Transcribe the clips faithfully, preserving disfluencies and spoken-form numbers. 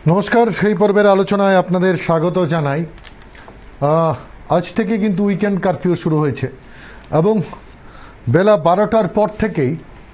নমস্কার, এই পর্বের আলোচনায় আপনাদের স্বাগত জানাই। আজ থেকে কিন্তু উইকেন্ড কারফিউ শুরু হয়েছে এবং বেলা বারোটার পর থেকেই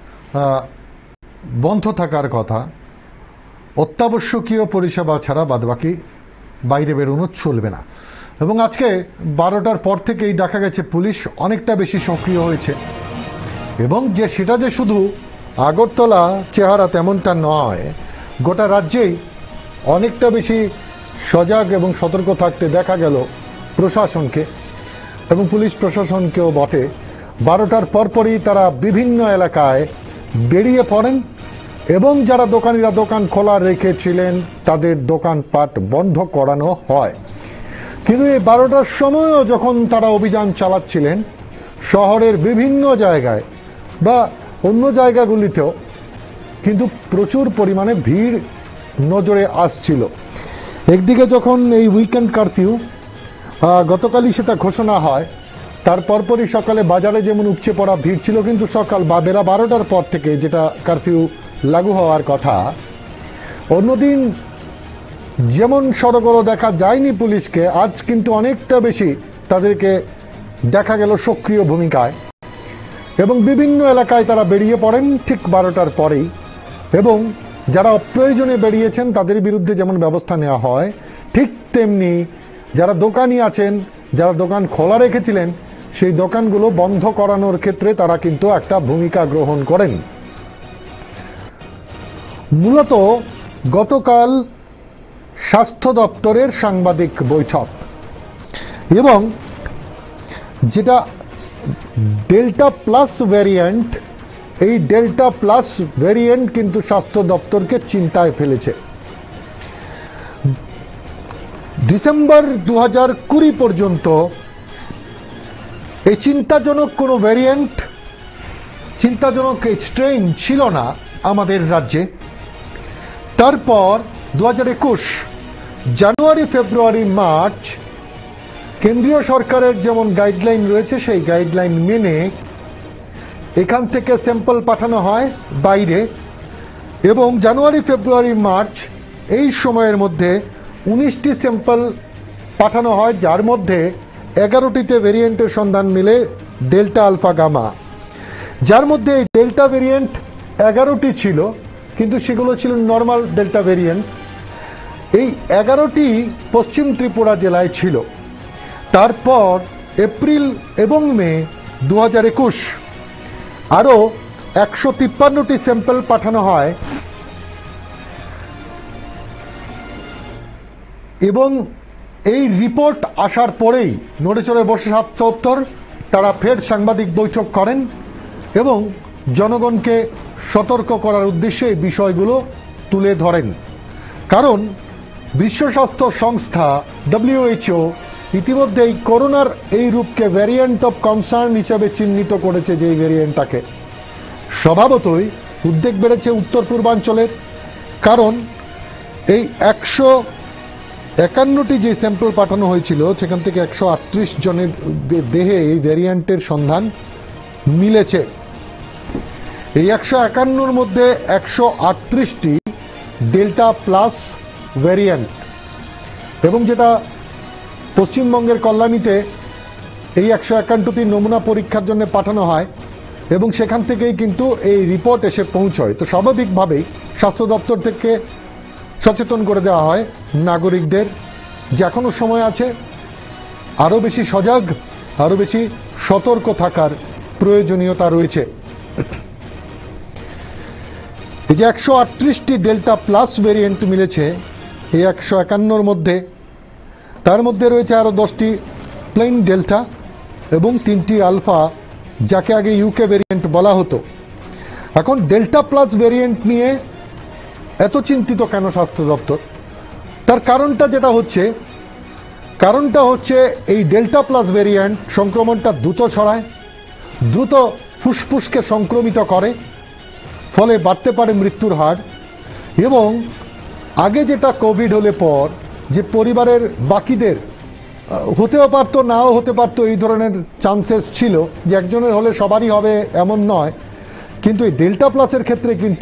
বন্ধ থাকার কথা। অত্যাবশ্যকীয় পরিষেবা ছাড়া বাদবাকি বাইরে বেরোনো চলবে না। এবং আজকে বারোটার পর থেকেই দেখা গেছে পুলিশ অনেকটা বেশি সক্রিয় হয়েছে এবং যে সেটা যে শুধু আগরতলা চেহারা তেমনটা নয়, গোটা রাজ্যেই অনেকটা বেশি সজাগ এবং সতর্ক থাকতে দেখা গেল প্রশাসনকে এবং পুলিশ প্রশাসনকেও বটে। বারোটার পরপরই তারা বিভিন্ন এলাকায় বেরিয়ে পড়েন এবং যারা দোকানিরা দোকান খোলা রেখেছিলেন তাদের দোকানপাট বন্ধ করানো হয়। কিন্তু এই বারোটার সময়ও যখন তারা অভিযান চালাচ্ছিলেন শহরের বিভিন্ন জায়গায় বা অন্য জায়গাগুলিতেও কিন্তু প্রচুর পরিমাণে ভিড় নজরে আসছিল। একদিকে যখন এই উইকেন্ড কারফিউ গতকালই সেটা ঘোষণা হয়, তার পরপরই সকালে বাজারে যেমন উপচে পড়া ভিড় ছিল, কিন্তু সকাল বা বেলা বারোটার পর থেকে যেটা কারফিউ লাগু হওয়ার কথা, অন্যদিন যেমন সড়গড় দেখা যায়নি পুলিশকে, আজ কিন্তু অনেকটা বেশি তাদেরকে দেখা গেল সক্রিয় ভূমিকায় এবং বিভিন্ন এলাকায় তারা বেরিয়ে পড়েন ঠিক বারোটার পরেই। এবং যারা অপ্রয়োজনে বেরিয়েছেন তাদের বিরুদ্ধে যেমন ব্যবস্থা নেওয়া হয়, ঠিক তেমনি যারা দোকানি আছেন, যারা দোকান খোলা রেখেছিলেন, সেই দোকানগুলো বন্ধ করানোর ক্ষেত্রে তারা কিন্তু একটা ভূমিকা গ্রহণ করেন। মূলত গতকাল স্বাস্থ্য দপ্তরের সাংবাদিক বৈঠক এবং যেটা ডেল্টা প্লাস ভ্যারিয়েন্ট, এই ডেল্টা প্লাস ভ্যারিয়েন্ট কিন্তু স্বাস্থ্য দপ্তরকে চিন্তায় ফেলেছে। ডিসেম্বর দু হাজার কুড়ি পর্যন্ত এই চিন্তাজনক কোনো ভ্যারিয়েন্ট, চিন্তাজনক স্ট্রেইন ছিল না আমাদের রাজ্যে। তারপর দু হাজার একুশ জানুয়ারি ফেব্রুয়ারি মার্চ কেন্দ্রীয় সরকারের যেমন গাইডলাইন রয়েছে সেই গাইডলাইন মেনে এখান থেকে স্যাম্পল পাঠানো হয় বাইরে এবং জানুয়ারি ফেব্রুয়ারি মার্চ এই সময়ের মধ্যে উনিশটি স্যাম্পল পাঠানো হয়, যার মধ্যে এগারোটিতে ভেরিয়েন্টের সন্ধান মিলে ডেল্টা আলফা গামা, যার মধ্যে এই ডেল্টা ভেরিয়েন্ট এগারোটি ছিল, কিন্তু সেগুলো ছিল নর্মাল ডেল্টা ভেরিয়েন্ট। এই এগারোটি পশ্চিম ত্রিপুরা জেলায় ছিল। তারপর এপ্রিল এবং মে দু হাজার একুশ আরো একশো তিপ্পান্নটি স্যাম্পল পাঠানো হয় এবং এই রিপোর্ট আসার পরেই নড়ে চড়ে বসে স্বাস্থ্য দপ্তর তারা ফের সাংবাদিক বৈঠক করেন এবং জনগণকে সতর্ক করার উদ্দেশ্যে এই বিষয়গুলো তুলে ধরেন। কারণ বিশ্ব স্বাস্থ্য সংস্থা ডব্লিউএইচও ইতিমধ্যে এই করোনার এই রূপকে ভ্যারিয়েন্ট অফ কনসার্ন হিসেবে চিহ্নিত করেছে। যে এই ভ্যারিয়েন্টটাকে স্বভাবতই উদ্বেগ বেড়েছে উত্তর পূর্বাঞ্চলের, কারণ এই একশো একান্নটি যে স্যাম্পল পাঠানো হয়েছিল সেখান থেকে একশো আটত্রিশ জনের দেহে এই ভ্যারিয়েন্টের সন্ধান মিলেছে। এই একশো একান্নর মধ্যে একশো আটত্রিশটি ডেল্টা প্লাস ভ্যারিয়েন্ট এবং যেটা পশ্চিমবঙ্গের কল্যাণীতে এই একশো একান্নটি নমুনা পরীক্ষার জন্য পাঠানো হয় এবং সেখান থেকেই কিন্তু এই রিপোর্ট এসে পৌঁছয়। তো স্বাভাবিকভাবেই স্বাস্থ্য দপ্তর থেকে সচেতন করে দেওয়া হয় নাগরিকদের যে এখনো সময় আছে, আরো বেশি সজাগ, আরো বেশি সতর্ক থাকার প্রয়োজনীয়তা রয়েছে। এই যে একশো আটত্রিশটি ডেল্টা প্লাস ভেরিয়েন্ট মিলেছে এই একশো একান্নর মধ্যে, তার মধ্যে রয়েছে আরো দশটি প্লেন ডেল্টা এবং তিনটি আলফা, যাকে আগে ইউকে ভেরিয়েন্ট বলা হতো। এখন ডেল্টা প্লাস ভেরিয়েন্ট নিয়ে এত চিন্তিত কেন স্বাস্থ্য দপ্তর? তার কারণটা যেটা হচ্ছে, কারণটা হচ্ছে এই ডেল্টা প্লাস ভেরিয়েন্ট সংক্রমণটা দ্রুত ছড়ায়, দ্রুত ফুসফুসকে সংক্রমিত করে, ফলে বাড়তে পারে মৃত্যুর হার। এবং আগে যেটা কোভিড হলে পর যে পরিবারের বাকিদের হতেও পারতো, নাও হতে পারতো, এই ধরনের চান্সেস ছিল যে একজনের হলে সবারই হবে এমন নয়, কিন্তু এই ডেল্টা প্লাসের ক্ষেত্রে কিন্তু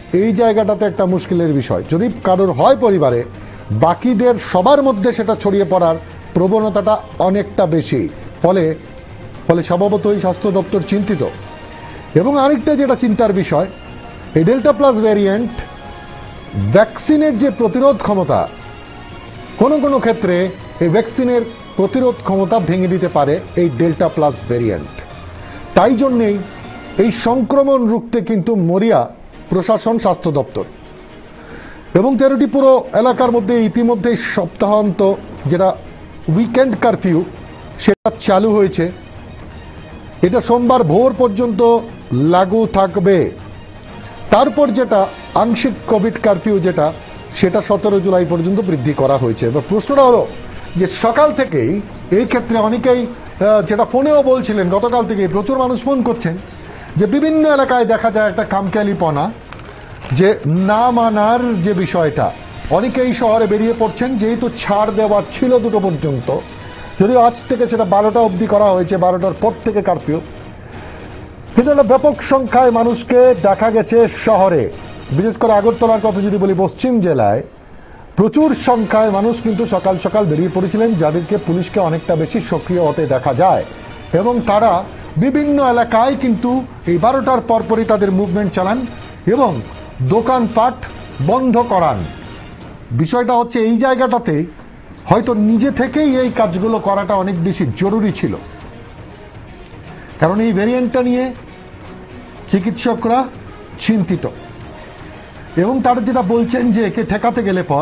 এই জায়গাটাতে একটা মুশকিলের বিষয়। যদি কারোর হয় পরিবারে, বাকিদের সবার মধ্যে সেটা ছড়িয়ে পড়ার প্রবণতাটা অনেকটা বেশি, ফলে ফলে স্বভাবতই স্বাস্থ্য দপ্তর চিন্তিত। এবং আরেকটা যেটা চিন্তার বিষয়, এই ডেল্টা প্লাস ভ্যারিয়েন্ট ভ্যাকসিনের যে প্রতিরোধ ক্ষমতা, কোনো কোনো ক্ষেত্রে এই ভ্যাকসিনের প্রতিরোধ ক্ষমতা ভেঙে দিতে পারে এই ডেল্টা প্লাস ভ্যারিয়েন্ট। তাই জন্যেই এই সংক্রমণ রুখতে কিন্তু মরিয়া প্রশাসন, স্বাস্থ্য দপ্তর। এবং তেরোটি পুরো এলাকার মধ্যে ইতিমধ্যে সপ্তাহান্ত যেটা উইকেন্ড কারফিউ সেটা চালু হয়েছে। এটা সোমবার ভোর পর্যন্ত লাগু থাকবে। তারপর যেটা আংশিক কোভিড কারফিউ যেটা সেটা সতেরো জুলাই পর্যন্ত বৃদ্ধি করা হয়েছে। এবার প্রশ্নটা হলো যে সকাল থেকেই এই ক্ষেত্রে অনেকেই যেটা ফোনেও বলছিলেন, গতকাল থেকেই প্রচুর মানুষ ফোন করছেন যে বিভিন্ন এলাকায় দেখা যায় একটা কামক্যালিপনা, যে না মানার যে বিষয়টা, অনেকেই শহরে বেরিয়ে পড়ছেন যেহেতু ছাড় দেওয়ার ছিল দুটো পর্যন্ত, যদিও আজ থেকে সেটা বারোটা অবধি করা হয়েছে, বারোটার পর থেকে কারফিউ। কিন্তু ব্যাপক সংখ্যায় মানুষকে দেখা গেছে শহরে, বিশেষ করে আগরতলার কথা যদি বলি, পশ্চিম জেলায় প্রচুর সংখ্যায় মানুষ কিন্তু সকাল সকাল বেরিয়ে পড়েছিলেন, যাদেরকে পুলিশকে অনেকটা বেশি সক্রিয় হতে দেখা যায়। এবং তারা বিভিন্ন এলাকায় কিন্তু এই বারোটার পরপরই তাদের মুভমেন্ট চালান এবং দোকানপাট বন্ধ করান। বিষয়টা হচ্ছে এই জায়গাটাতে হয়তো নিজে থেকেই এই কাজগুলো করাটা অনেক বেশি জরুরি ছিল, কারণ এই ভ্যারিয়েন্টটা নিয়ে চিকিৎসকরা চিন্তিত। এবং তারা যেটা বলছেন যে একে ঠেকাতে গেলে পর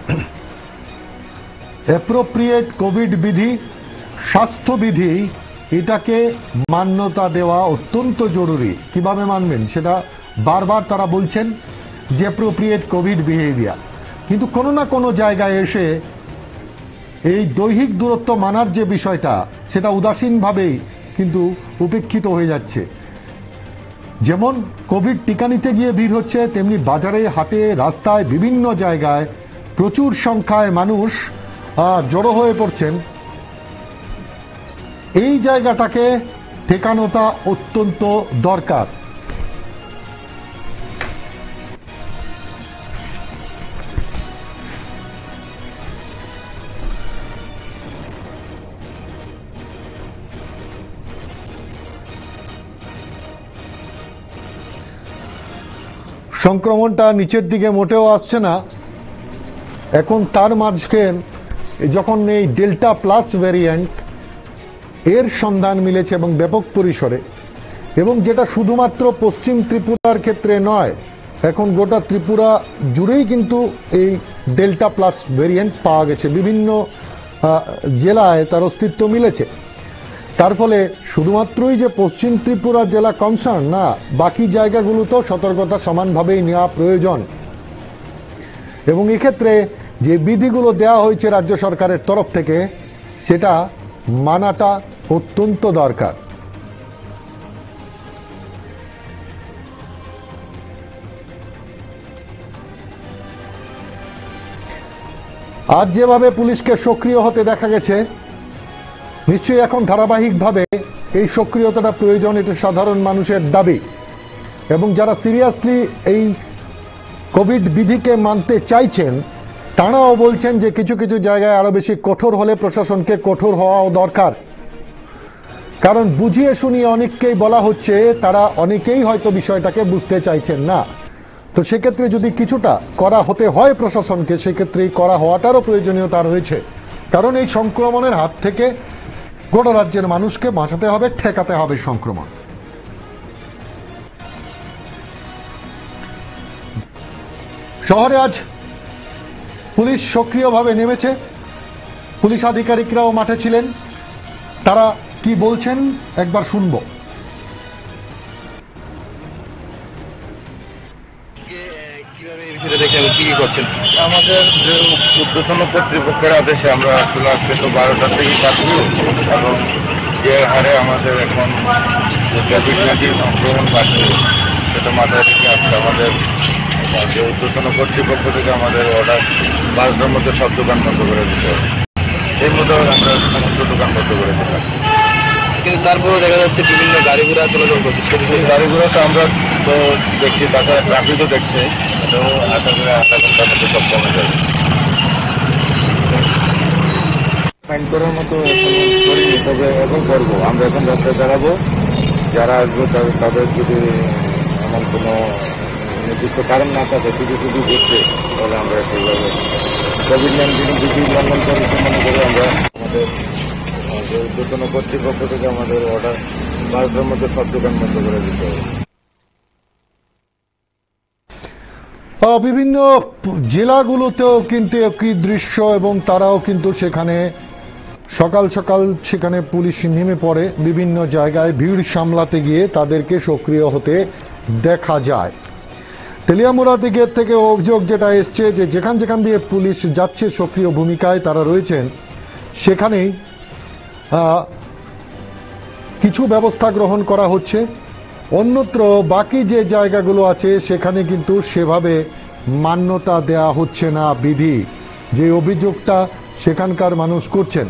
অ্যাপ্রোপ্রিয়েট কোভিড বিধি, স্বাস্থ্যবিধি, এটাকে মান্যতা দেওয়া অত্যন্ত জরুরি। কিভাবে মানবেন সেটা বারবার তারা বলছেন যে অ্যাপ্রোপ্রিয়েট কোভিড বিহেভিয়ার, কিন্তু কোনো না কোনো জায়গায় এসে এই দৈহিক দূরত্ব মানার যে বিষয়টা সেটা উদাসীনভাবেই কিন্তু উপেক্ষিত হয়ে যাচ্ছে। যেমন কোভিড টিকা নিতে গিয়ে ভিড় হচ্ছে, তেমনি বাজারে, হাটে, রাস্তায়, বিভিন্ন জায়গায় প্রচুর সংখ্যায় মানুষ জড়ো হয়ে পড়ছেন। এই জায়গাটাকে ঠেকানোটা অত্যন্ত দরকার। সংক্রমণটা নিচের দিকে মোটেও আসছে না এখন, তার মাঝখানে যখন এই ডেল্টা প্লাস ভ্যারিয়েন্ট এর সন্ধান মিলেছে এবং ব্যাপক পরিসরে, এবং যেটা শুধুমাত্র পশ্চিম ত্রিপুরার ক্ষেত্রে নয়, এখন গোটা ত্রিপুরা জুড়েই কিন্তু এই ডেল্টা প্লাস ভ্যারিয়েন্ট পাওয়া গেছে, বিভিন্ন জেলায় তার অস্তিত্ব মিলেছে। তার ফলে শুধুমাত্রই যে পশ্চিম ত্রিপুরা জেলা কনসার্ন না, বাকি জায়গাগুলোতেও সতর্কতা সমানভাবেই নেওয়া প্রয়োজন। এবং এক্ষেত্রে যে বিধিগুলো দেওয়া হয়েছে রাজ্য সরকারের তরফ থেকে সেটা মানাটা অত্যন্ত দরকার। আজ যেভাবে পুলিশকে সক্রিয় হতে দেখা গেছে, নিশ্চয়ই এখন ধারাবাহিকভাবে এই সক্রিয়তাটা প্রয়োজন, এটা সাধারণ মানুষের দাবি। এবং যারা সিরিয়াসলি এই কোভিড বিধিকে মানতে চাইছেন তারাও বলছেন যে কিছু কিছু জায়গায় আরো বেশি কঠোর হলে প্রশাসনকে কঠোর হওয়াও দরকার। কারণ বুঝিয়ে শুনিয়ে অনেককেই বলা হচ্ছে, তারা অনেকেই হয়তো বিষয়টাকে বুঝতে চাইছেন না। তো সেক্ষেত্রে যদি কিছুটা করা হতে হয় প্রশাসনকে, সেক্ষেত্রে করা হওয়াটারও প্রয়োজনীয়তা রয়েছে। কারণ এই সংক্রমণের হাত থেকে গোটা রাজ্যের মানুষকে বাঁচাতে হবে, ঠেকাতে হবে সংক্রমণ। শহরে আজ পুলিশ সক্রিয়ভাবে নেমেছে, পুলিশ আধিকারিকরাও মাঠে ছিলেন। তারা কি বলছেন একবার শুনবো। আমাদের যে উদ্বোধন কর্তৃপক্ষের আদেশে আমরা আসলে আজকে তো বারোটা থেকে কাটবো, এবং যে হারে আমাদের এখন কোভিড নাইন্টিন সংক্রমণ বাড়ছে সেটা মাথায় রেখে আজকে আমাদের যে উদ্বোধন কর্তৃপক্ষ থেকে আমাদের অর্ডার বারোটার মধ্যে সব দোকান বন্ধ করে দিতে হবে। এই মতো আমরা সমস্ত দোকান বন্ধ করে দিতে পারি। কিন্তু তারপরেও দেখা যাচ্ছে বিভিন্ন গাড়ি ঘোড়া চলাচল করছে। এই গাড়ি ঘোড়া তো আমরা তো দেখছি, তাছাড়া ট্রাফিকও দেখছে, এটাও আশা করে আধা ঘন্টার মধ্যে সব কমে যাবে। ফাইন করার মতো এখন করিনি, তবে এখন করবো। আমরা এখন রাস্তায় দাঁড়াবো, যারা আসবে তাদের তাদের যদি এমন কোনো নির্দিষ্ট কারণ না থাকে, শুধু শুধু ঘুরছে, তাহলে আমরা সেইভাবে কোভিড নাইন্টিন বিধি লঙ্ঘন করেছে মনে করে আমরা আমাদের ঊর্ধ্বতন কর্তৃপক্ষ থেকে আমাদের অর্ডার বারোটার মধ্যে সব দোকান বন্ধ করে দিতে হবে। বিভিন্ন জেলাগুলোতেও কিন্তু একই দৃশ্য, এবং তারাও কিন্তু সেখানে সকাল সকাল সেখানে পুলিশ নেমে পড়ে বিভিন্ন জায়গায় ভিড় সামলাতে গিয়ে তাদেরকে সক্রিয় হতে দেখা যায়। তেলিয়ামুড়া দিকের থেকে অভিযোগ যেটা এসছে যে যেখান যেখান দিয়ে পুলিশ যাচ্ছে সক্রিয় ভূমিকায় তারা রয়েছেন, সেখানেই কিছু ব্যবস্থা গ্রহণ করা হচ্ছে। অন্যত্র বাকি যে জায়গাগুলো আছে সেখানে কিন্তু সেভাবে মান্যতা দেয়া হচ্ছে না বিধি, যে অভিযোগটা সেখানকার মানুষ করছেন।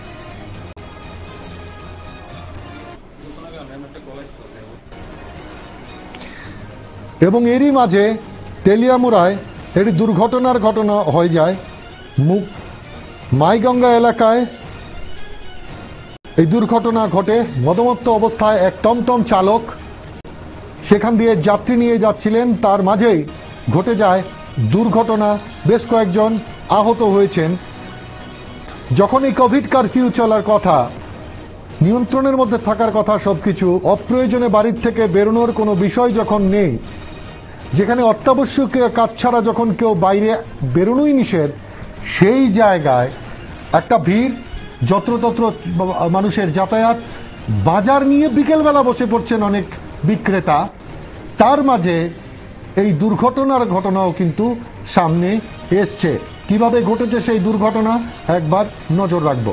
এবং এরই মাঝে তেলিয়ামুড়ায় একটি দুর্ঘটনার ঘটনা হয়ে যায়। মাইগঙ্গা এলাকায় এই দুর্ঘটনা ঘটে। মদমত্ত অবস্থায় এক টমটম চালক সেখান দিয়ে যাত্রী নিয়ে যাচ্ছিলেন, তার মাঝেই ঘটে যায় দুর্ঘটনা। বেশ কয়েকজন আহত হয়েছেন। যখন এই কোভিড কারফিউ চলার কথা, নিয়ন্ত্রণের মধ্যে থাকার কথা সবকিছু, অপ্রয়োজনে বাড়ির থেকে বেরোনোর কোনো বিষয় যখন নেই, যেখানে অত্যাবশ্যকীয় কাজ ছাড়া যখন কেউ বাইরে বেরোনোই নিষেধ, সেই জায়গায় একটা ভিড়, যত্রতত্র মানুষের যাতায়াত, বাজার নিয়ে বিকেলবেলা বসে পড়ছেন অনেক বিক্রেতা, তার মাঝে এই দুর্ঘটনার ঘটনাও কিন্তু সামনে এসছে। কিভাবে ঘটেছে সেই দুর্ঘটনা একবার নজর রাখবো।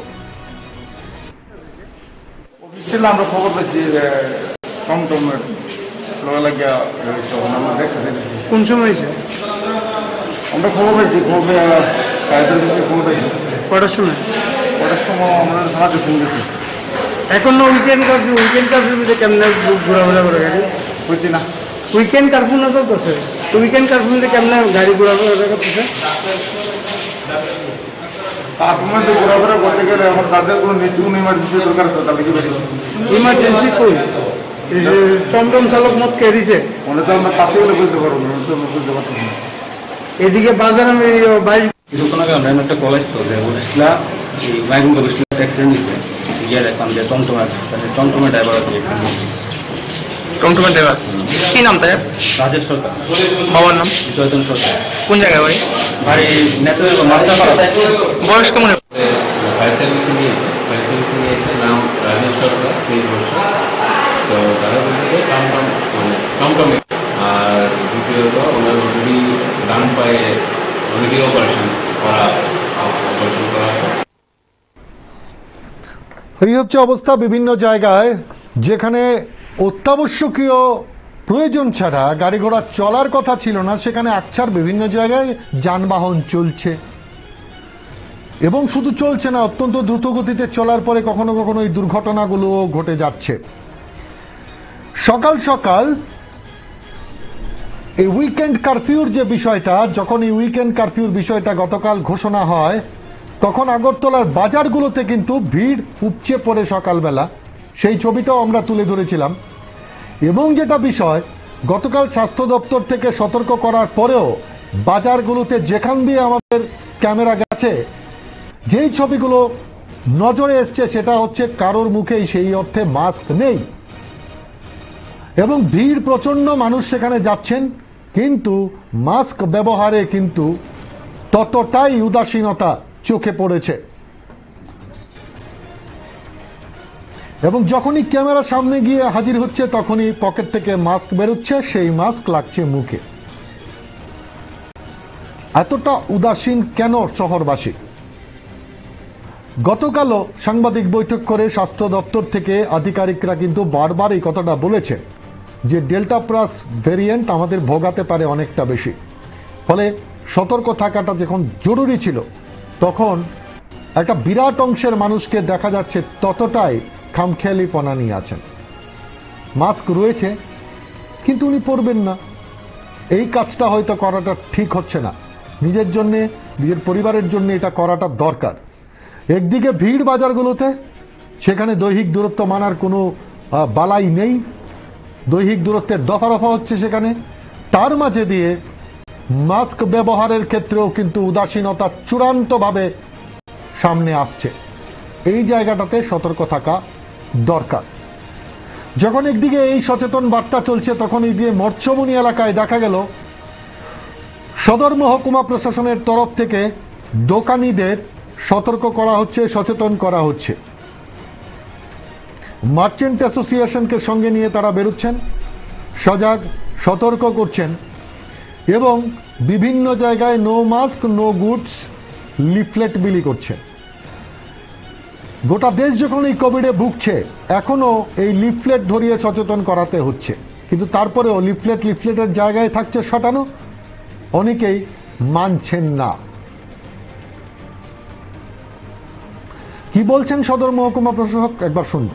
আমরা খবর পেয়েছি টমটমের লাগিয়া আমরা দেখতে কোন সময় হয়েছে? আমরা খবর পেয়েছি, খবর খবর পেয়েছি কটার সময়? কটার সময় আমরা সাহায্য শুনতেছি। এখন না উইকেন্ড কারফিউ, উইকেন্ড কারফিউতে কেমনে ঘোরাফেরা করে গাড়ি? বুঝছি না, উইকেন্ড কারফিউ না চলতেছে তো উইকেন্ড কারফিউতে কেমনে গাড়ি ঘোরাফেরা করতেছে? তার সময় তো ঘোরাফেরা করতে গেলে এখন তাদের কোনো নির্দিষ্ট ইমার্জেন্সি দরকার তো, তাহলে কি বেশি ইমার্জেন্সি কই? টমটম চালক মত কে দিছে? মনে তো আমরা কাছে গেলে বুঝতে পারবো না, তো আমরা বুঝতে পারতেছি না। এদিকে বাজার আমি বাইরে কিছুক্ষণ আগে আমরা একটা কল আসতো যে বলেছিলাম এই মাইগুন বলেছিল অ্যাক্সিডেন্ট হয়েছে, গিয়ে দেখলাম যে টমটমের টমটমের ড্রাইভার আছে এখানে। টমটমের ড্রাইভার কি নাম তাই? রাজেশ সরকার। বাবার নাম? চৈতন্য সরকার। কোন জায়গায় বাড়ি? বাড়ি নেতাদের মাথা পাড়া। বয়স কেমন? ফায়ার সার্ভিসে নিয়েছে, ফায়ার সার্ভিসে নিয়েছে, নাম রাজেশ সরকার, তেইশ বছর। তো তারা বলতে টমটম মানে টমটমে, আর দ্বিতীয়ত ওনার অলরেডি ডান পায়ে অলরেডি অপারেশন করা অপারেশন করা আছে। এই হচ্ছে অবস্থা বিভিন্ন জায়গায়, যেখানে অত্যাবশ্যকীয় প্রয়োজন ছাড়া গাড়ি ঘোড়া চলার কথা ছিল না, সেখানে আকছার বিভিন্ন জায়গায় যানবাহন চলছে। এবং শুধু চলছে না, অত্যন্ত দ্রুত গতিতে চলার পরে কখনো কখনো এই দুর্ঘটনাগুলো ঘটে যাচ্ছে। সকাল সকাল এই উইকেন্ড কারফিউর যে বিষয়টা, যখন এই উইকেন্ড কারফিউর বিষয়টা গতকাল ঘোষণা হয়, তখন আগরতলার বাজারগুলোতে কিন্তু ভিড় উপচে পড়ে সকালবেলা। সেই ছবিটাও আমরা তুলে ধরেছিলাম। এবং যেটা বিষয়, গতকাল স্বাস্থ্য দপ্তর থেকে সতর্ক করার পরেও বাজারগুলোতে যেখান দিয়ে আমাদের ক্যামেরা গেছে, যেই ছবিগুলো নজরে এসছে, সেটা হচ্ছে কারোর মুখেই সেই অর্থে মাস্ক নেই, এবং ভিড় প্রচন্ড, মানুষ সেখানে যাচ্ছেন, কিন্তু মাস্ক ব্যবহারে কিন্তু ততটাই উদাসীনতা চোখে পড়েছে। এবং যখনই ক্যামেরা সামনে গিয়ে হাজির হচ্ছে, তখনই পকেট থেকে মাস্ক বেরোচ্ছে, সেই মাস্ক লাগছে মুখে। এতটা উদাসীন কেন শহরবাসী? গতকালও সাংবাদিক বৈঠক করে স্বাস্থ্য দপ্তর থেকে আধিকারিকরা কিন্তু বারবার এই কথাটা বলেছে যে ডেল্টা প্লাস ভেরিয়েন্ট আমাদের ভোগাতে পারে অনেকটা বেশি। ফলে সতর্ক থাকাটা যখন জরুরি ছিল, তখন একটা বিরাট অংশের মানুষকে দেখা যাচ্ছে ততটাই খামখেয়ালিপনা নিয়ে আছেন। মাস্ক রয়েছে কিন্তু উনি পরবেন না। এই কাজটা হয়তো করাটা ঠিক হচ্ছে না। নিজের জন্য, নিজের পরিবারের জন্য এটা করাটা দরকার। একদিকে ভিড় বাজারগুলোতে, সেখানে দৈহিক দূরত্ব মানার কোনো বালাই নেই, দৈহিক দূরত্বের দফা রফা হচ্ছে সেখানে। তার মাঝে দিয়ে মাস্ক ব্যবহারের ক্ষেত্রেও কিন্তু উদাসীনতা চূড়ান্তভাবে সামনে আসছে। এই জায়গাটাতে সতর্ক থাকা দরকার। যখন একদিকে এই সচেতন বার্তা চলছে, তখন এই দিয়ে মৎস্যমণি এলাকায় দেখা গেল সদর মহকুমা প্রশাসনের তরফ থেকে দোকানীদের সতর্ক করা হচ্ছে, সচেতন করা হচ্ছে। মার্চেন্ট অ্যাসোসিয়েশনকে সঙ্গে নিয়ে তারা বেরোচ্ছেন, সজাগ সতর্ক করছেন এবং বিভিন্ন জায়গায় no mask no goods leaflet বিলি করছেন। গোটা দেশ যখন এই কোভিডে ভুগছে, এখনো এই লিফলেট ধরিয়ে সচেতন করাতে হচ্ছে। কিন্তু তারপরেও লিফলেট লিফলেটের জায়গায় থাকছে সটানো, অনেকেই মানছেন না। কি বলছেন সদর মহকুমা প্রশাসক, একবার শুনুন।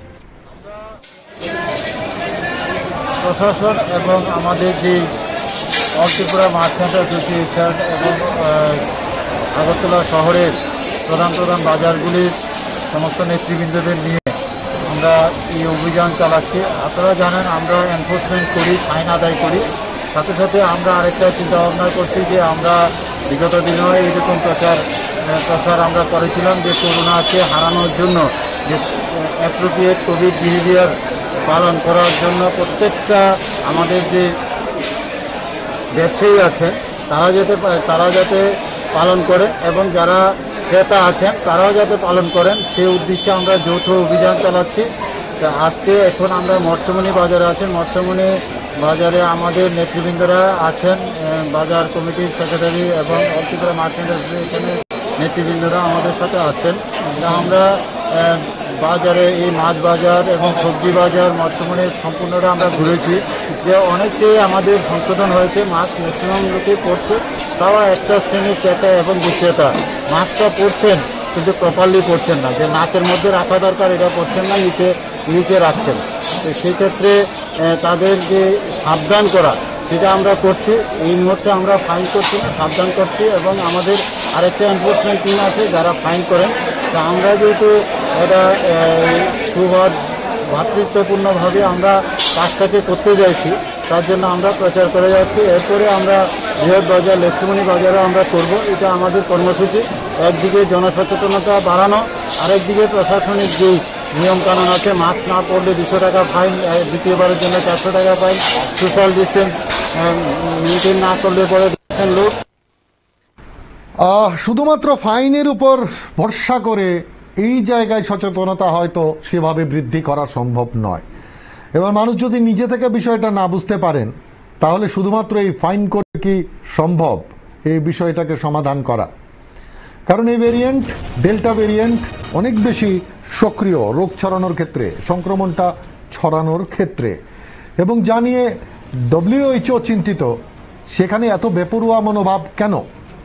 প্রশাসন এবং আমাদের যে অল ত্রিপুরা মার্চেন্ট অ্যাসোসিয়েশন এবং আগরতলা শহরের প্রধান প্রধান বাজারগুলির সমস্ত নেতৃবৃন্দদের নিয়ে আমরা এই অভিযান চালাচ্ছি। আপনারা জানেন আমরা এনফোর্সমেন্ট করি, ফাইন আদায় করি, সাথে সাথে আমরা আরেকটা চিন্তা ভাবনা করছি যে আমরা বিগত দিনেও এইরকম প্রচার প্রচার আমরা করেছিলাম যে করোনাকে হারানোর জন্য যে অ্যাপ্রোপ্রিয়েট কোভিড বিহেভিয়ার পালন করার জন্য প্রত্যেকটা আমাদের যে ব্যবসায়ী আছেন তারা যাতে তারা যাতে পালন করেন এবং যারা ক্রেতা আছেন তারাও যাতে পালন করেন, সেই উদ্দেশ্যে আমরা যৌথ অভিযান চালাচ্ছি। আজকে এখন আমরা মৎস্যমণি বাজারে আছেন, মৎস্যমণি বাজারে আমাদের নেতৃবৃন্দরা আছেন, বাজার কমিটির সেক্রেটারি এবং অল ত্রিপুরা মার্চেন্ট অ্যাসোসিয়েশনের নেতৃবৃন্দরা আমাদের সাথে আছেন। আমরা বাজারে এই মাছ বাজার এবং সবজি বাজার মৎস্যমণির সম্পূর্ণটা আমরা ঘুরেছি, যে অনেকেই আমাদের সংশোধন হয়েছে। মাছ ম্যাক্সিমাম লোকে পড়ছে, তাও একটা শ্রেণীর ক্রেতা এবং বিক্রেতা মাছটা পড়ছেন কিন্তু প্রপারলি পড়ছেন না, যে নাকের মধ্যে রাখা দরকার এটা পড়ছেন না, নিচে নিচে রাখছেন। তো সেই ক্ষেত্রে তাদের যে সাবধান করা সেটা আমরা করছি। এই মুহূর্তে আমরা ফাইন করছি না, সাবধান করছি এবং আমাদের আরেকটা এনফোর্সমেন্ট টিম আছে যারা ফাইন করেন। তো আমরা যেহেতু এটা সুভাষ ভাতৃত্বপূর্ণভাবে আমরা কাজটাকে করতে যাইছি, তার জন্য আমরা প্রচার করে যাচ্ছি। এরপরে আমরা বৃহৎ বাজার লক্ষ্মীমণি বাজারও আমরা করব, এটা আমাদের কর্মসূচি। একদিকে জনসচেতনতা বাড়ানো, আরেকদিকে প্রশাসনিক যেই নিয়মকানুন আছে, মাস্ক না পড়লে দুশো টাকা ফাইন, দ্বিতীয়বারের জন্য চারশো টাকা ফাইন, সোশ্যাল ডিস্টেন্স মেনটেন না করলে পরে দেখছেন লোক। শুধুমাত্র ফাইনের উপর ভরসা করে এই জায়গায় সচেতনতা হয়তো সেভাবে বৃদ্ধি করা সম্ভব নয়। এবার মানুষ যদি নিজে থেকে বিষয়টা না বুঝতে পারেন, তাহলে শুধুমাত্র এই ফাইন করে কি সম্ভব এই বিষয়টাকে সমাধান করা? কারণ এই ভেরিয়েন্ট, ডেল্টা ভেরিয়েন্ট অনেক বেশি সক্রিয় রোগ ছড়ানোর ক্ষেত্রে, সংক্রমণটা ছড়ানোর ক্ষেত্রে, এবং জানিয়ে ডব্লিউএইচও চিন্তিত। সেখানে এত বেপরোয়া মনোভাব কেন?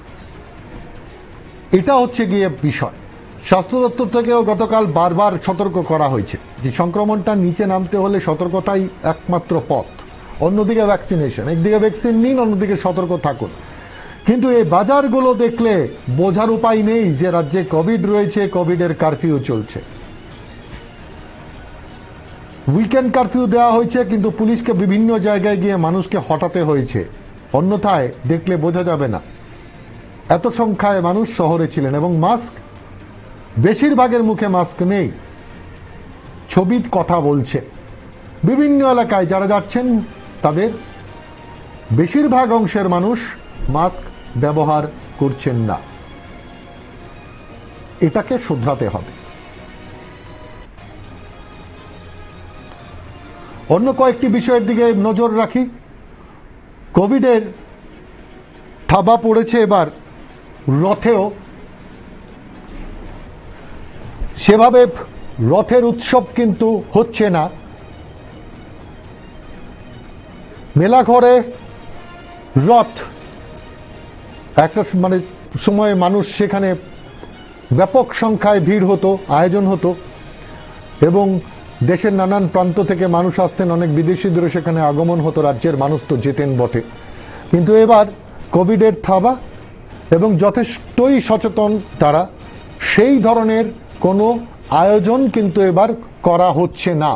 এটা হচ্ছে গিয়ে বিষয়। স্বাস্থ্য দপ্তর থেকেও গতকাল বারবার সতর্ক করা হয়েছে যে সংক্রমণটা নিচে নামতে হলে সতর্কতাই একমাত্র পথ। অন্যদিকে ভ্যাকসিনেশন, একদিকে ভ্যাকসিন নিন, অন্যদিকে সতর্ক থাকুন। কিন্তু এই বাজারগুলো দেখলে বোঝার উপায় নেই যে রাজ্যে কোভিড রয়েছে, কোভিডের কারফিউ চলছে। উইকেন্ড কারফিউ দেওয়া হয়েছে, কিন্তু পুলিশকে বিভিন্ন জায়গায় গিয়ে মানুষকে হটাতে হয়েছে, অন্যথায় দেখলে বোঝা যাবে না। এত সংখ্যায় মানুষ শহরে ছিলেন এবং মাস্ক, বেশিরভাগের মুখে মাস্ক নেই, ছবির কথা বলছে। বিভিন্ন এলাকায় যারা যাচ্ছেন তাদের বেশিরভাগ অংশের মানুষ মাস্ক ব্যবহার করছেন না। এটাকে শুধরাতে হবে। অন্য কয়েকটি বিষয়ের দিকে নজর রাখি। কোভিডের থাবা পড়েছে এবার রথেও। সেভাবে রথের উৎসব কিন্তু হচ্ছে না। মেলাঘরে রথ একটা মানে সময়ে মানুষ সেখানে ব্যাপক সংখ্যায় ভিড় হতো, আয়োজন হতো। এবং দেশের নানান প্রান্ত থেকে মানুষ আসতেন, অনেক বিদেশিদেরও সেখানে আগমন হতো, রাজ্যের মানুষ তো যেতেন বটে। কিন্তু এবার কোভিডের থাবা এবং যথেষ্টই সচেতন তারা, সেই ধরনের কোনো আয়োজন কিন্তু এবার করা হচ্ছে না।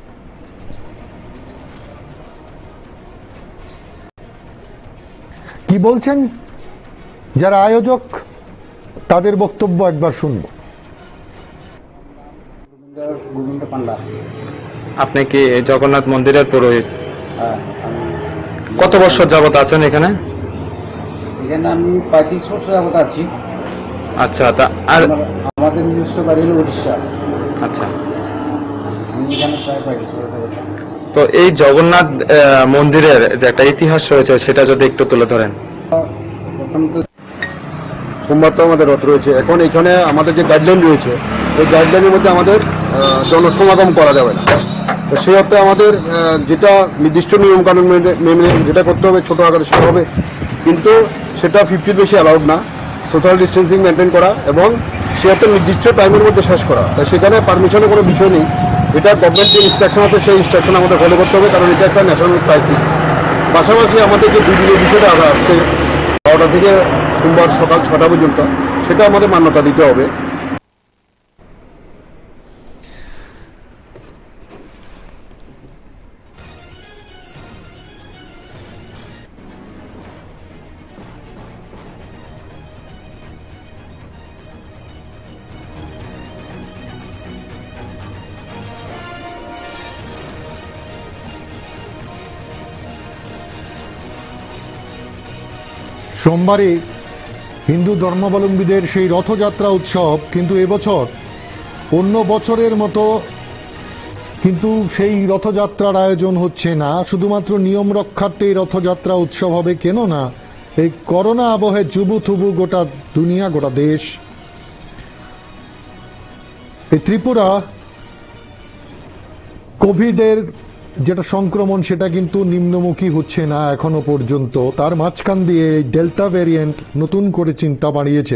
কি বলছেন যারা আয়োজক, তাদের বক্তব্য একবার শুনব। গোবিন্দ পান্ডা। আপনি কি জগন্নাথ মন্দিরের পুরোহিত? হ্যাঁ, কত বছর যাবত আছেন এখানে? এখানে আমি পঁয়ত্রিশ বছর যাবত আছি। আচ্ছা, তা আর আমাদের নিজস্ব বাড়ি হল উড়িষ্যা। আচ্ছা, আমি এখানে প্রায় পঁয়ত্রিশ বছর যাবত। তো এই জগন্নাথ আহ, মন্দিরের যে একটা ইতিহাস রয়েছে সেটা যদি একটু তুলে ধরেন। প্রথম তো সোমবার তো আমাদের রথ রয়েছে। এখন এখানে আমাদের যে গাইডলাইন রয়েছে, ওই গাইডলাইনের মধ্যে আমাদের আহ, জনসমাগম করা যাবে না। তো সেই অর্থে আমাদের আহ, যেটা নির্দিষ্ট নিয়ম কানুন মেনে যেটা করতে হবে, ছোট আকারে সেটা হবে, কিন্তু সেটা ফিফটির বেশি অ্যালাউড না। সোশ্যাল ডিস্টেন্সিং মেনটেন করা এবং সে একটা নির্দিষ্ট টাইমের মধ্যে শেষ করা। তাই সেখানে পারমিশনের কোনো বিষয় নেই। এটা গভর্নমেন্ট যে ইনস্ট্রাকশন আছে সেই ইনস্ট্রাকশন আমাদের ফলো করতে হবে, কারণ এটা একটা ন্যাশনাল ক্রাইসিস। পাশাপাশি আমাদের যে দুই দিনের বিষয়টা আজকে বারোটা থেকে সোমবার সকাল ছটা পর্যন্ত, সেটা আমাদের মান্যতা দিতে হবে। সোমবারে হিন্দু ধর্মাবলম্বীদের সেই রথযাত্রা উৎসব, কিন্তু এবছর অন্য বছরের মতো কিন্তু সেই রথযাত্রার আয়োজন হচ্ছে না। শুধুমাত্র নিয়ম রক্ষার্থে এই রথযাত্রা উৎসব হবে, কেন না এই করোনা আবহে জুবু থুবু গোটা দুনিয়া, গোটা দেশ। এই ত্রিপুরা কোভিডের যেটা সংক্রমণ সেটা কিন্তু নিম্নমুখী হচ্ছে না এখনো পর্যন্ত। তার মাঝখান দিয়ে ডেল্টা ভ্যারিয়েন্ট নতুন করে চিন্তা বাড়িয়েছে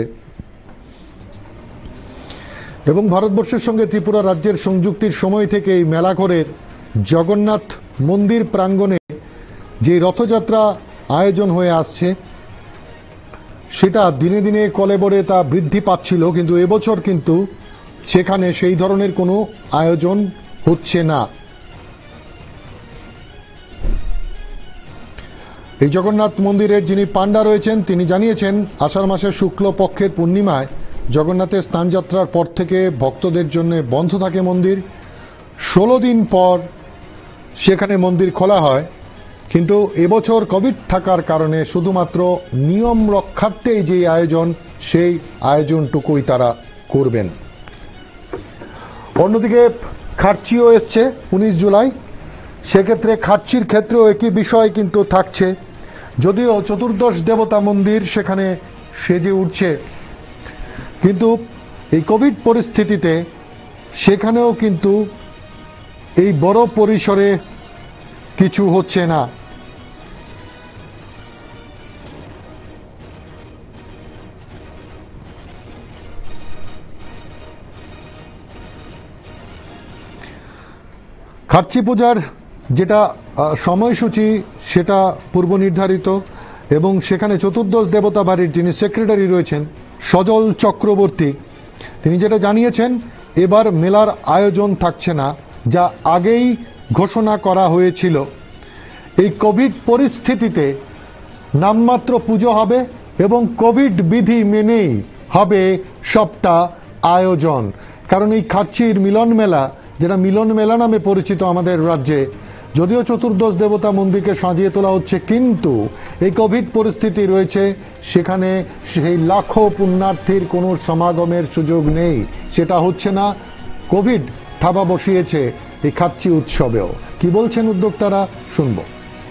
এবং ভারতবর্ষের সঙ্গে ত্রিপুরা রাজ্যের সংযুক্তির সময় থেকে এই মেলাঘরের জগন্নাথ মন্দির প্রাঙ্গণে যে রথযাত্রা আয়োজন হয়ে আসছে সেটা দিনে দিনে কলেবরে তা বৃদ্ধি পাচ্ছিল, কিন্তু এবছর কিন্তু সেখানে সেই ধরনের কোনো আয়োজন হচ্ছে না। এই জগন্নাথ মন্দিরের যিনি পান্ডা রয়েছেন তিনি জানিয়েছেন, আষাঢ় মাসের শুক্ল পক্ষের পূর্ণিমায় জগন্নাথের স্নানযাত্রার পর থেকে ভক্তদের জন্য বন্ধ থাকে মন্দির। ষোলো দিন পর সেখানে মন্দির খোলা হয়, কিন্তু এবছর কোভিড থাকার কারণে শুধুমাত্র নিয়ম রক্ষার্থেই যে আয়োজন, সেই আয়োজনটুকুই তারা করবেন। অন্যদিকে খার্চিও এসছে উনিশ জুলাই, সেক্ষেত্রে খার্চির ক্ষেত্রেও একই বিষয় কিন্তু থাকছে। যদিও চতুর্দশ দেবতা মন্দির সেখানে সেজে উঠছে, কিন্তু এই কোভিড পরিস্থিতিতে সেখানেও কিন্তু এই বড় পরিসরে কিছু হচ্ছে না। খার্চি পূজার যেটা সময়সূচি সেটা পূর্ব নির্ধারিত এবং সেখানে চতুর্দশ দেবতা বাড়ির যিনি সেক্রেটারি রয়েছেন সজল চক্রবর্তী, তিনি যেটা জানিয়েছেন, এবার মেলার আয়োজন থাকছে না, যা আগেই ঘোষণা করা হয়েছিল। এই কোভিড পরিস্থিতিতে নামমাত্র পুজো হবে এবং কোভিড বিধি মেনেই হবে সবটা আয়োজন। কারণ এই খার্চির মিলন মেলা, যেটা মিলন মেলা নামে পরিচিত আমাদের রাজ্যে, যদিও চতুর্দশ দেবতা মন্দিরকে সাজিয়ে তোলা হচ্ছে, কিন্তু এই কোভিড পরিস্থিতি রয়েছে, সেখানে সেই লাখো পুণ্যার্থীর কোনো সমাগমের সুযোগ নেই, সেটা হচ্ছে না। কোভিড থাবা বসিয়েছে এই খার্চি উৎসবেও। কি বলছেন উদ্যোক্তারা, শুনব।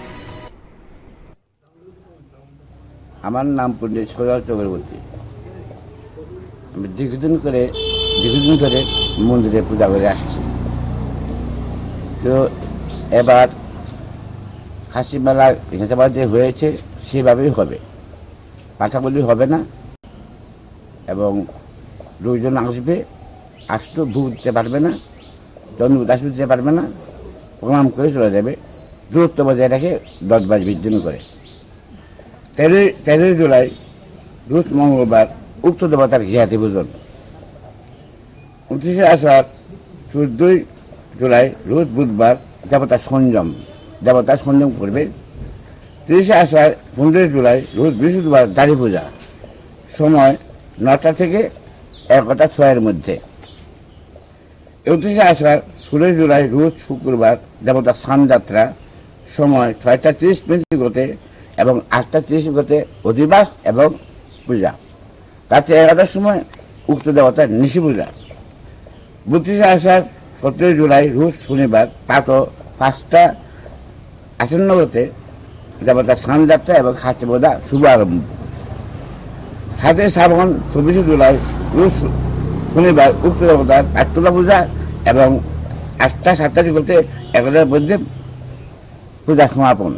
আমার নাম পণ্ডিত সজল চক্রবর্তী। আমি দীর্ঘদিন করে দীর্ঘদিন ধরে মন্দিরে পূজা করে আসছি। তো এবার খাসি মেলা হিসাবে যে হয়েছে সেভাবেই হবে, পাঠাবলি হবে না এবং লোকজন আসবে, আসলেও ভোগ দিতে পারবে না, চন্দ্রপুর আসতে যেতে পারবে না, প্রণাম করে চলে যাবে, দূরত্ব বজায় রেখে দশ বাজ বির্জন করে। তেরোই তেরোই জুলাই রোজ মঙ্গলবার উক্ত দেবতার ঘিয়াতি পূজন। উনত্রিশে আষাঢ় চোদ্দই জুলাই রোজ বুধবার দেবতার সংযম, দেবতার সংযম করবে। তিরিশে আষাঢ় পনেরোই জুলাই রোজ বৃহস্পতিবার দাড়ি পূজা, সময় নটা থেকে এগারোটা ছয়ের মধ্যে। একত্রিশে আষাঢ় ষোলোই জুলাই রোজ শুক্রবার দেবতার স্নানযাত্রা, সময় ছয়টা তিরিশ মিনিট গতে এবং আটটা তিরিশ গতে অধিবাস এবং পূজা। রাত্রি এগারোটার সময় উক্ত দেবতার নিশি পূজা। বত্রিশে আষাঢ় সতেরোই জুলাই রোজ শনিবার প্রাত পাঁচটা আটান্ন গতে দেবতার স্নানযাত্রা এবং খাদ্য বোধা শুভ আরম্ভ। সাতই শ্রাবণ চব্বিশে জুলাই রোজ শনিবার উক্ত দেবতার পাট্টলা পূজা এবং আটটা সাতটাশি করতে এগারোটার মধ্যে পূজা সমাপন।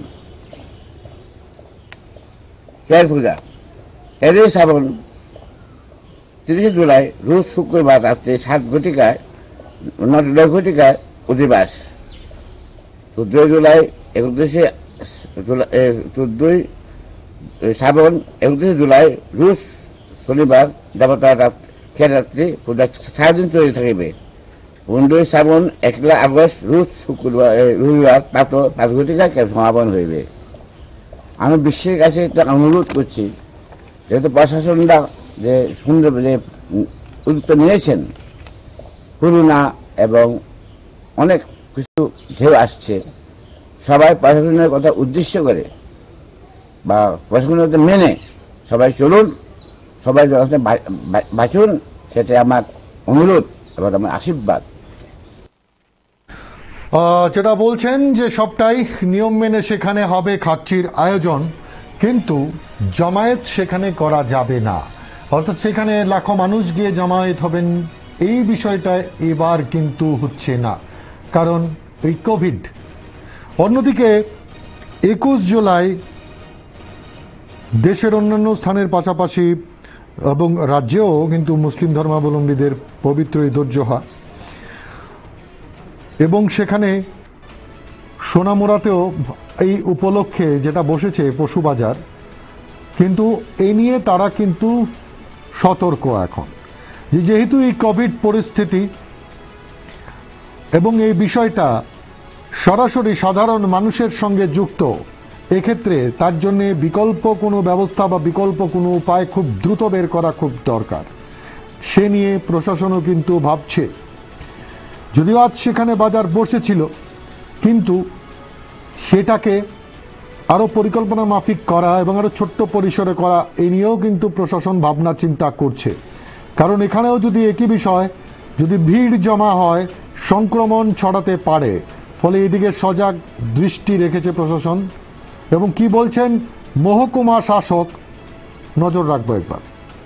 তের পূজা তেরোই শ্রাবণ তিরিশে জুলাই রোজ শুক্রবার রাত্রে সাত ঘটিকায় নয় ঘটিকায় অধিবাস। চোদ্দই জুলাই একত্রিশে চোদ্দই শ্রাবণ একত্রিশে জুলাই রোজ শনিবার দেবতার খেরাত্রি পূজা সারাদিন চলে থাকিবে। পনেরোই শ্রাবণ একলা আগস্ট রোজ শুক্রবার রবিবার প্রাত পাঁচ ঘটিকায় সমাপন হইবে। আমি বিশ্বের কাছে একটা অনুরোধ করছি, যেহেতু প্রশাসনরা যে সুন্দর যে উদ্যোগ নিয়েছেন, করোনা এবং অনেক কিছু ঢেউ আসছে, সবাই প্রশাসনের কথা উদ্দেশ্য করে বা প্রশাসনের কথা মেনে সবাই চলুন, সবাই বাঁচুন, সেটা আমার অনুরোধ এবং আমার আশীর্বাদ। যেটা বলছেন যে সবটাই নিয়ম মেনে সেখানে হবে খাচ্চির আয়োজন, কিন্তু জমায়েত সেখানে করা যাবে না, অর্থাৎ সেখানে লাখো মানুষ গিয়ে জমায়েত হবেন এই বিষয়টা এবার কিন্তু হচ্ছে না, কারণ এই কোভিড। অন্যদিকে একুশ জুলাই দেশের অন্যান্য স্থানের পাশাপাশি এবং রাজ্যেও কিন্তু মুসলিম ধর্মাবলম্বীদের পবিত্র ঈদ উল জুহা, এবং সেখানে সোনামুড়াতেও এই উপলক্ষে যেটা বসেছে পশু বাজার, কিন্তু এই নিয়ে তারা কিন্তু সতর্ক এখন, যে যেহেতু এই কোভিড পরিস্থিতি এবং এই বিষয়টা সরাসরি সাধারণ মানুষের সঙ্গে যুক্ত, এক্ষেত্রে তার জন্য বিকল্প কোনো ব্যবস্থা বা বিকল্প কোনো উপায় খুব দ্রুত বের করা খুব দরকার। সে নিয়ে প্রশাসনও কিন্তু ভাবছে। যদিও আজ সেখানে বাজার বসেছিল, কিন্তু সেটাকে আরো পরিকল্পনা মাফিক করা এবং আরো ছোট্ট পরিসরে করা, এই নিয়েও কিন্তু প্রশাসন ভাবনা চিন্তা করছে। কারণ এখানেও যদি একই বিষয়, যদি ভিড় জমা হয় সংক্রমণ ছড়াতে পারে, ফলে এদিকে সজাগ দৃষ্টি রেখেছে প্রশাসন। এবং কি বলছেন মহকুমা শাসক, নজর রাখবো একবার।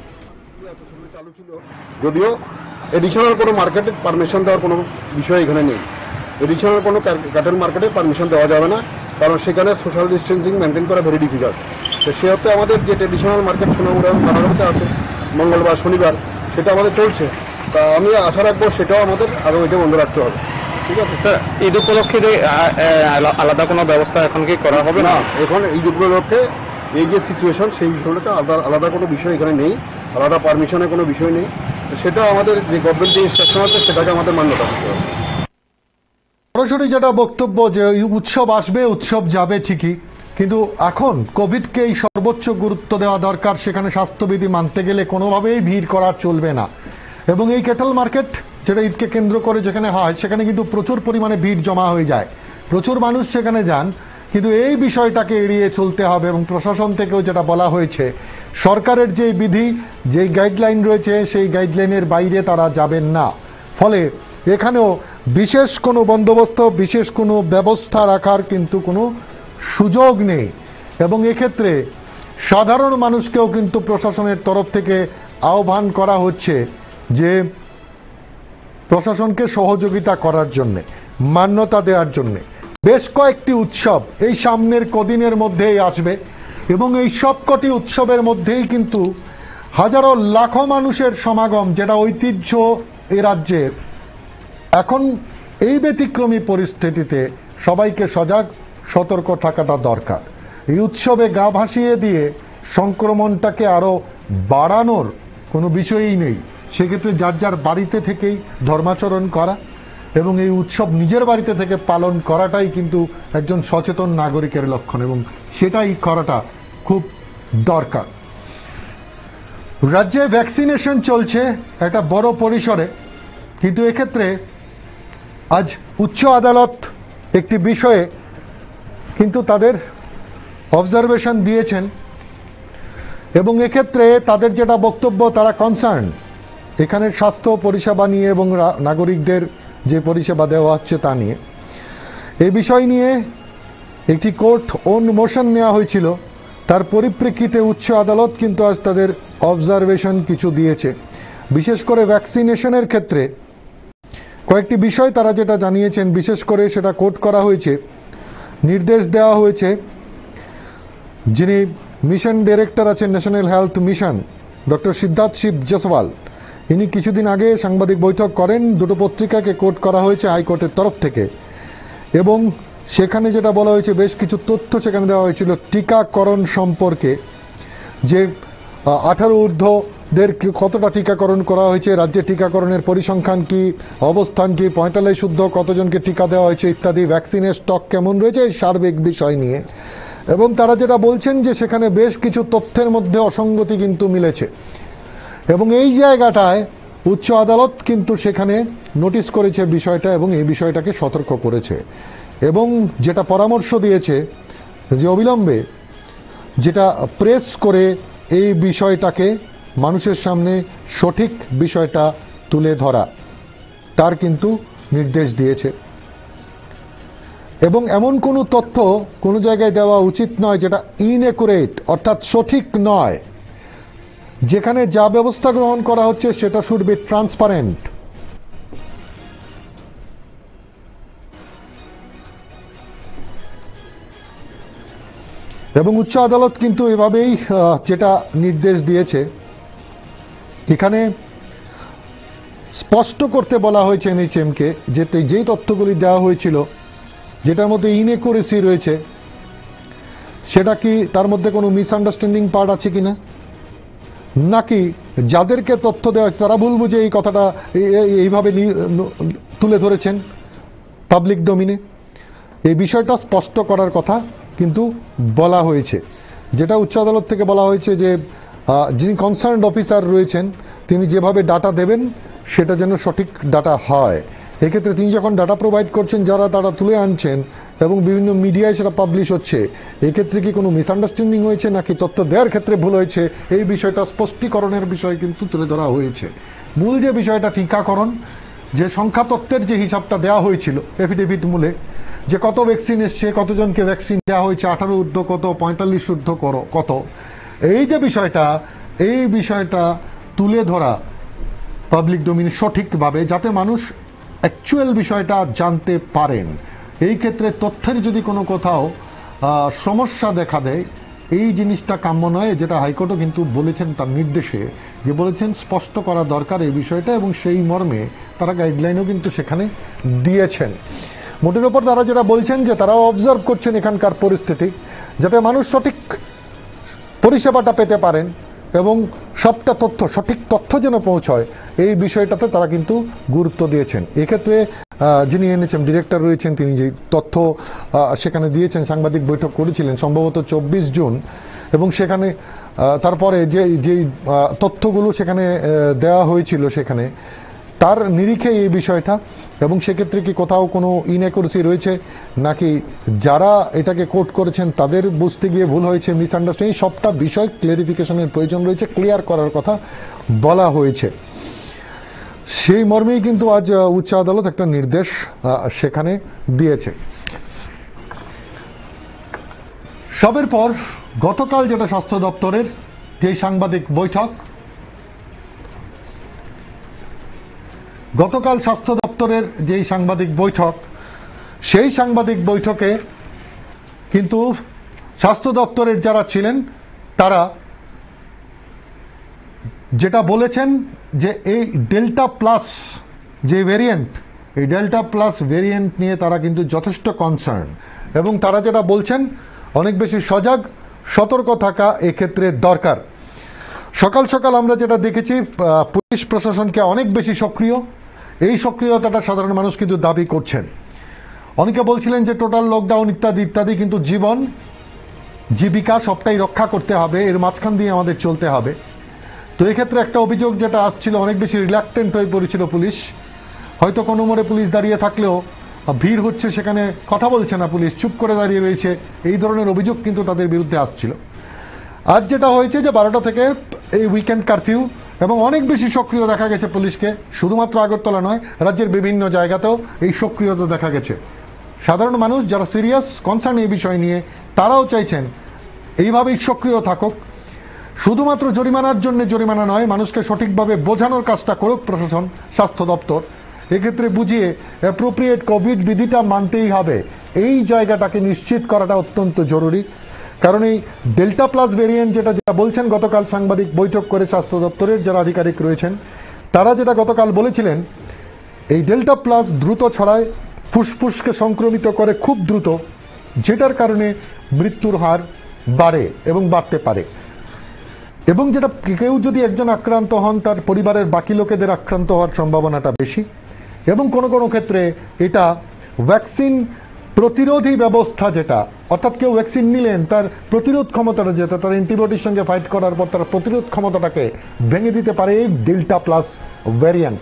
যদিও এডিশনাল কোনো মার্কেটের পারমিশন দেওয়ার কোনো বিষয় এখানে নেই, এডিশনাল কোনো ক্যাটেল মার্কেটের পারমিশন দেওয়া যাবে না, কারণ সেখানে সোশ্যাল ডিস্টেন্সিং মেনটেন করা ভেরি ডিফিকাল্ট। তো সে অর্থে আমাদের যে ট্রেডিশনাল মার্কেট সোনামুড়া বানারতে আছে মঙ্গলবার শনিবার, সেটা আমাদের চলছে। তা আমি আশা রাখবো সেটাও আমাদের আগামীতে বন্ধ রাখতে হবে। ঠিক আছে স্যার, ঈদ উপলক্ষে আলাদা কোনো ব্যবস্থা এখন কি করা হবে না? এখন ঈদ উপলক্ষে এই যে সিচুয়েশন, সেই বিষয়টাতে আলাদা আলাদা কোনো বিষয় এখানে নেই, আলাদা পারমিশনের কোনো বিষয় নেই। সেটা আমাদের যে গভর্নমেন্ট যে ইনস্ট্রাকশন আছে সেটাকে আমাদের মান্যতা করতে হবে। সরাসরি যেটা বক্তব্য যে উৎসব আসবে, উৎসব যাবে ঠিকই, কিন্তু এখন কোভিডকে এই সর্বোচ্চ গুরুত্ব দেওয়া দরকার। সেখানে স্বাস্থ্যবিধি মানতে গেলে কোনোভাবেই ভিড় করা চলবে না। এবং এই ক্যাটেল মার্কেট যেটা ঈদকে কেন্দ্র করে যেখানে হয়, সেখানে কিন্তু প্রচুর পরিমাণে ভিড় জমা হয়ে যায়, প্রচুর মানুষ সেখানে যান, কিন্তু এই বিষয়টাকে এড়িয়ে চলতে হবে। এবং প্রশাসন থেকেও যেটা বলা হয়েছে, সরকারের যে বিধি, যে গাইডলাইন রয়েছে, সেই গাইডলাইনের বাইরে তারা যাবেন না। ফলে এখানেও বিশেষ কোনো বন্দোবস্ত, বিশেষ কোনো ব্যবস্থা রাখার কিন্তু কোনো সুযোগ নেই। এবং এক্ষেত্রে সাধারণ মানুষকেও কিন্তু প্রশাসনের তরফ থেকে আহ্বান করা হচ্ছে যে প্রশাসনকে সহযোগিতা করার জন্য, মান্যতা দেওয়ার জন্য। বেশ কয়েকটি উৎসব এই সামনের কদিনের মধ্যেই আসবে, এবং এই সবকটি উৎসবের মধ্যেই কিন্তু হাজারো লাখো মানুষের সমাগম, যেটা ঐতিহ্য এ রাজ্যের, এখন এই ব্যতিক্রমী পরিস্থিতিতে সবাইকে সজাগ সতর্ক থাকাটা দরকার। এই উৎসবে গা ভাসিয়ে দিয়ে সংক্রমণটাকে আরো বাড়ানোর কোনো বিষয়ই নেই। সেক্ষেত্রে যার যার বাড়িতে থেকেই ধর্মাচরণ করা এবং এই উৎসব নিজের বাড়িতে থেকে পালন করাটাই কিন্তু একজন সচেতন নাগরিকের লক্ষণ, এবং সেটাই করাটা খুব দরকার। রাজ্যে ভ্যাকসিনেশন চলছে একটা বড় পরিসরে, কিন্তু এক্ষেত্রে আজ উচ্চ আদালত একটি বিষয়ে কিন্তু তাদের অবজারভেশন দিয়েছেন, এবং এক্ষেত্রে তাদের যেটা বক্তব্য, তারা কনসার্ন এখানে স্বাস্থ্য পরিষেবা নিয়ে এবং নাগরিকদের যে পরিষেবা দেওয়া হচ্ছে তা নিয়ে। এই বিষয় নিয়ে একটি কোর্ট ওন মোশন নেওয়া হয়েছিল, তার পরিপ্রেক্ষিতে উচ্চ আদালত কিন্তু আজ তাদের অবজারভেশন কিছু দিয়েছে। বিশেষ করে ভ্যাকসিনেশনের ক্ষেত্রে কয়েকটি বিষয় তারা যেটা জানিয়েছেন, বিশেষ করে সেটা কোট করা হয়েছে। নির্দেশ দেওয়া হয়েছে যিনি মিশন ডাইরেক্টর আছেন national health mission, doctor Siddharth Shiv Jaiswal, ইনি কিছুদিন আগে সাংবাদিক বৈঠক করেন। দুটো পত্রিকাকে কোট করা হয়েছে হাইকোর্টের তরফ থেকে, এবং সেখানে যেটা বলা হয়েছে, বেশ কিছু তথ্য সেখানে দেওয়া হয়েছিল টিকাকরণ সম্পর্কে, যে আঠারো ঊর্ধ্বদের কতটা টিকাকরণ করা হয়েছে, রাজ্যে টিকাকরণের পরিসংখ্যান কি, অবস্থান কি, পঁয়তাল্লিশ ঊর্ধ্ব কতজনকে টিকা দেওয়া হয়েছে ইত্যাদি, ভ্যাকসিনের স্টক কেমন রয়েছে, এই সার্বিক বিষয় নিয়ে। এবং তারা যেটা বলছেন যে সেখানে বেশ কিছু তথ্যের মধ্যে অসঙ্গতি কিন্তু মিলেছে, এবং এই জায়গাটায় উচ্চ আদালত কিন্তু সেখানে নোটিশ করেছে বিষয়টা এবং এই বিষয়টাকে সতর্ক করেছে, এবং যেটা পরামর্শ দিয়েছে যে অবিলম্বে যেটা প্রেস করে এই বিষয়টাকে মানুষের সামনে সঠিক বিষয়টা তুলে ধরা, তার কিন্তু নির্দেশ দিয়েছে। এবং এমন কোনো তথ্য কোনো জায়গায় দেওয়া উচিত নয় যেটা ইনএকুরেট, অর্থাৎ সঠিক নয়। যেখানে যা ব্যবস্থা গ্রহণ করা হচ্ছে সেটা শুড বি ট্রান্সপারেন্ট। এবং উচ্চ আদালত কিন্তু এভাবেই যেটা নির্দেশ দিয়েছে, এখানে স্পষ্ট করতে বলা হয়েছে এনএইচএমকে যে যেই তথ্যগুলি দেওয়া হয়েছিল যেটার মধ্যে ইনএকুরেসি রয়েছে, সেটা কি তার মধ্যে কোনো মিসআন্ডারস্ট্যান্ডিং পার্ট আছে কিনা, নাকি যাদেরকে তথ্য দেওয়া হয়েছে তারা ভুল বুঝে এই কথাটা এইভাবে তুলে ধরেছেন পাবলিক ডোমিনে। এই বিষয়টা স্পষ্ট করার কথা কিন্তু বলা হয়েছে। যেটা উচ্চ আদালত থেকে বলা হয়েছে যে যিনি কনসার্নড অফিসার রয়েছেন তিনি যেভাবে ডাটা দেবেন সেটা যেন সঠিক ডাটা হয়। এক্ষেত্রে তিনি যখন ডাটা প্রোভাইড করছেন, যারা তারা তুলে আনছেন এবং বিভিন্ন মিডিয়ায় সেটা পাবলিশ হচ্ছে, এক্ষেত্রে কি কোনো মিসআন্ডারস্ট্যান্ডিং হয়েছে নাকি তথ্য দেওয়ার ক্ষেত্রে ভুল হয়েছে, এই বিষয়টা স্পষ্টীকরণের বিষয় কিন্তু তুলে ধরা হয়েছে। মূল যে বিষয়টা টিকাকরণ, যে সংখ্যা তত্ত্বের যে হিসাবটা দেওয়া হয়েছিল এফিডেভিট মূলে, যে কত ভ্যাকসিন এসছে, কতজনকে ভ্যাকসিন দেওয়া হয়েছে, আঠারো ঊর্ধ্ব কত, পঁয়তাল্লিশ ঊর্ধ্ব কত, এই যে বিষয়টা, এই বিষয়টা তুলে ধরা পাবলিক ডোমিনে সঠিকভাবে, যাতে মানুষ অ্যাকচুয়াল বিষয়টা জানতে পারেন। এই ক্ষেত্রে তথ্যের যদি কোনো কোথাও সমস্যা দেখা দেয়, এই জিনিসটা কাম্য নয়, যেটা হাইকোর্টও কিন্তু বলেছেন তার নির্দেশে, যে বলেছেন স্পষ্ট করা দরকার এই বিষয়টা, এবং সেই মর্মে তারা গাইডলাইনও কিন্তু সেখানে দিয়েছেন। মোটের ওপর তারা যেটা বলছেন যে তারাও অবজার্ভ করছেন এখানকার পরিস্থিতি, যাতে মানুষ সঠিক পরিষেবাটা পেতে পারেন এবং সবটা তথ্য সঠিক তথ্য যেন পৌঁছয়, এই বিষয়টাতে তারা কিন্তু গুরুত্ব দিয়েছেন। এক্ষেত্রে যিনি এনএইচএম ডিরেক্টর রয়েছেন তিনি যে তথ্য সেখানে দিয়েছেন, সাংবাদিক বৈঠক করেছিলেন সম্ভবত চব্বিশ জুন, এবং সেখানে তারপরে যে যে তথ্যগুলো সেখানে দেওয়া হয়েছিল সেখানে তার নিরিখে এই বিষয়টা, এবং সেক্ষেত্রে কি কোথাও কোনো ইনএকুরেসি রয়েছে নাকি যারা এটাকে কোট করেছেন তাদের বুঝতে গিয়ে ভুল হয়েছে, মিসআন্ডারস্ট্যান্ডিং, সবটা বিষয় ক্লিয়ারিফিকেশনের প্রয়োজন রয়েছে, ক্লিয়ার করার কথা বলা হয়েছে। সেই মর্মেই কিন্তু আজ উচ্চ আদালত একটা নির্দেশ সেখানে দিয়েছে। সবের পর গতকাল যেটা স্বাস্থ্য দপ্তরের যে সাংবাদিক বৈঠক, গতকাল স্বাস্থ্য দপ্তরের যেই সাংবাদিক বৈঠক, সেই সাংবাদিক বৈঠকে কিন্তু স্বাস্থ্য দপ্তরের যারা ছিলেন তারা যেটা বলেছেন যে এই ডেল্টা প্লাস যে ভেরিয়েন্ট, এই ডেল্টা প্লাস ভেরিয়েন্ট নিয়ে তারা কিন্তু যথেষ্ট কনসার্ন, এবং তারা যেটা বলছেন অনেক বেশি সজাগ সতর্ক থাকা এক্ষেত্রে দরকার। সকাল সকাল আমরা যেটা দেখেছি, পুলিশ প্রশাসনকে অনেক বেশি সক্রিয়, এই সক্রিয়তাটা সাধারণ মানুষ কিন্তু দাবি করছেন। অনেকে বলছিলেন যে টোটাল লকডাউন ইত্যাদি ইত্যাদি, কিন্তু জীবন জীবিকা সবটাই রক্ষা করতে হবে, এর মাঝখান দিয়ে আমাদের চলতে হবে। তো এক্ষেত্রে একটা অভিযোগ যেটা আসছিল, অনেক বেশি রিল্যাক্টেন্ট হয়ে পড়েছিল পুলিশ। হয়তো কোনো মোড়ে পুলিশ দাঁড়িয়ে থাকলেও ভিড় হচ্ছে, সেখানে কথা বলছে না পুলিশ, চুপ করে দাঁড়িয়ে রয়েছে, এই ধরনের অভিযোগ কিন্তু তাদের বিরুদ্ধে আসছিল। আজ যেটা হয়েছে যে বারোটা থেকে এই উইকেন্ড কারফিউ, এবং অনেক বেশি সক্রিয় দেখা গেছে পুলিশকে, শুধুমাত্র আগরতলা নয়, রাজ্যের বিভিন্ন জায়গাতেও এই সক্রিয়তা দেখা গেছে। সাধারণ মানুষ যারা সিরিয়াস কনসার্ন এই বিষয় নিয়ে, তারাও চাইছেন এইভাবেই সক্রিয় থাকুক। শুধুমাত্র জরিমানার জন্য জরিমানা নয়, মানুষকে সঠিকভাবে বোঝানোর কাজটা করুক প্রশাসন, স্বাস্থ্য দপ্তর। এক্ষেত্রে বুঝিয়ে অ্যাপ্রোপ্রিয়েট কোভিড বিধিটা মানতেই হবে, এই জায়গাটাকে নিশ্চিত করাটা অত্যন্ত জরুরি। কারণ এই ডেল্টা প্লাস ভেরিয়েন্ট যেটা যেটা বলছেন, গতকাল সাংবাদিক বৈঠক করে স্বাস্থ্য দপ্তরের যারা আধিকারিক রয়েছেন তারা যেটা গতকাল বলেছিলেন, এই ডেল্টা প্লাস দ্রুত ছড়ায়, ফুসফুসকে সংক্রমিত করে খুব দ্রুত, যেটার কারণে মৃত্যুর হার বাড়ে এবং বাড়তে পারে। এবং যেটা কেউ যদি একজন আক্রান্ত হন, তার পরিবারের বাকি লোকেদের আক্রান্ত হওয়ার সম্ভাবনাটা বেশি। এবং কোনো কোনো ক্ষেত্রে এটা ভ্যাকসিন প্রতিরোধী ব্যবস্থা, যেটা অর্থাৎ কেউ ভ্যাকসিন নিলেন, তার প্রতিরোধ ক্ষমতাটা যেটা, তার অ্যান্টিবডির সঙ্গে ফাইট করার পর তার প্রতিরোধ ক্ষমতাটাকে ভেঙে দিতে পারে এই ডেল্টা প্লাস ভ্যারিয়েন্ট।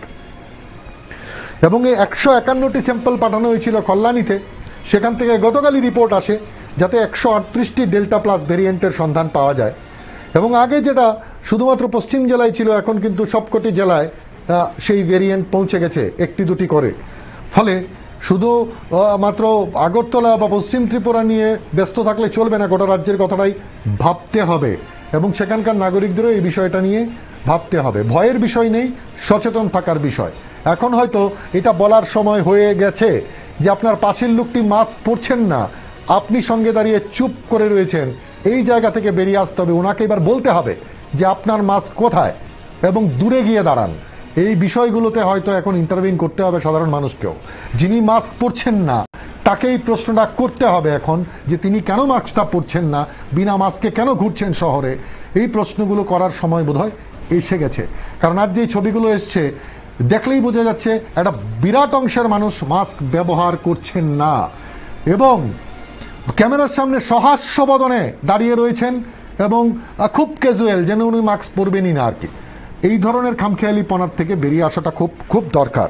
এবং এই একশো একান্নটি স্যাম্পল পাঠানো হয়েছিল কল্যাণীতে, সেখান থেকে গতকালই রিপোর্ট আসে যাতে একশো আটত্রিশটি ডেল্টা প্লাস ভ্যারিয়েন্টের সন্ধান পাওয়া যায়। এবং আগে যেটা শুধুমাত্র পশ্চিম জেলায় ছিল, এখন কিন্তু সবকটি জেলায় সেই ভ্যারিয়েন্ট পৌঁছে গেছে একটি দুটি করে। ফলে শুধু মাত্র আগরতলা বা পশ্চিম ত্রিপুরা নিয়ে ব্যস্ত থাকলে চলবে না, গোটা রাজ্যের কথাটাই ভাবতে হবে, এবং সেখানকার নাগরিকদেরও এই বিষয়টা নিয়ে ভাবতে হবে। ভয়ের বিষয় নেই, সচেতন থাকার বিষয়। এখন হয়তো এটা বলার সময় হয়ে গেছে যে আপনার পাশের লোকটি মাস্ক পরছেন না, আপনি সঙ্গে দাঁড়িয়ে চুপ করে রয়েছেন, এই জায়গা থেকে বেরিয়ে আসতে হবে। ওনাকে এবার বলতে হবে যে আপনার মাস্ক কোথায়, এবং দূরে গিয়ে দাঁড়ান। এই বিষয়গুলোতে হয়তো এখন ইন্টারভিন করতে হবে সাধারণ মানুষকেও। যিনি মাস্ক পরছেন না তাকেই প্রশ্নটা করতে হবে এখন, যে তিনি কেন মাস্কটা পরছেন না, বিনা মাস্কে কেন ঘুরছেন শহরে। এই প্রশ্নগুলো করার সময় বোধহয় এসে গেছে। কারণ আজ যে ছবিগুলো এসছে, দেখলেই বোঝা যাচ্ছে একটা বিরাট অংশের মানুষ মাস্ক ব্যবহার করছেন না, এবং ক্যামেরার সামনে সহাস্য বদনে দাঁড়িয়ে রয়েছেন, এবং খুব ক্যাজুয়াল, যেন উনি মাস্ক পরবেনই না আর কি। এই ধরনের খামখেয়ালিপনার থেকে বেরিয়ে আসাটা খুব খুব দরকার।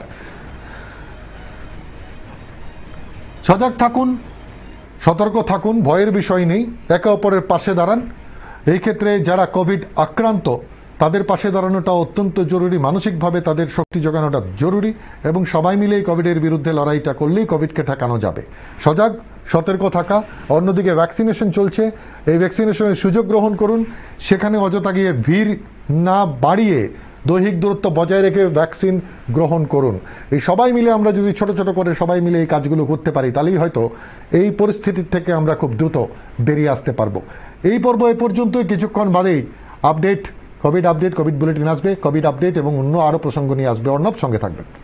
সজাগ থাকুন, সতর্ক থাকুন, ভয়ের বিষয় নেই, একে অপরের পাশে দাঁড়ান। এই ক্ষেত্রে যারা কোভিড আক্রান্ত তাদের পাশে দাঁড়ানোটা অত্যন্ত জরুরি, মানসিকভাবে তাদের শক্তি যোগানোটা জরুরি, এবং সবাই মিলে এই কোভিডের বিরুদ্ধে লড়াইটা করলেই কোভিডকে ঠেকানো যাবে। সজাগ সতর্ক থাকা। অন্যদিকে ভ্যাকসিনেশন চলছে, এই ভ্যাকসিনেশনের সুযোগ গ্রহণ করুন, সেখানে অযথা গিয়ে ভিড় না বাড়িয়ে দৈহিক দূরত্ব বজায় রেখে ভ্যাকসিন গ্রহণ করুন। এই সবাই মিলে আমরা যদি ছোট ছোট করে সবাই মিলে এই কাজগুলো করতে পারি, তাহলেই হয়তো এই পরিস্থিতির থেকে আমরা খুব দ্রুত বেরিয়ে আসতে পারবো। এই পর্ব এ পর্যন্তই, কিছুক্ষণ বাদেই update, covid update, covid bulletin আসবে, কোভিড আপডেট এবং অন্য আরো প্রসঙ্গ নিয়ে আসবে। অর্ণব, সঙ্গে থাকবেন।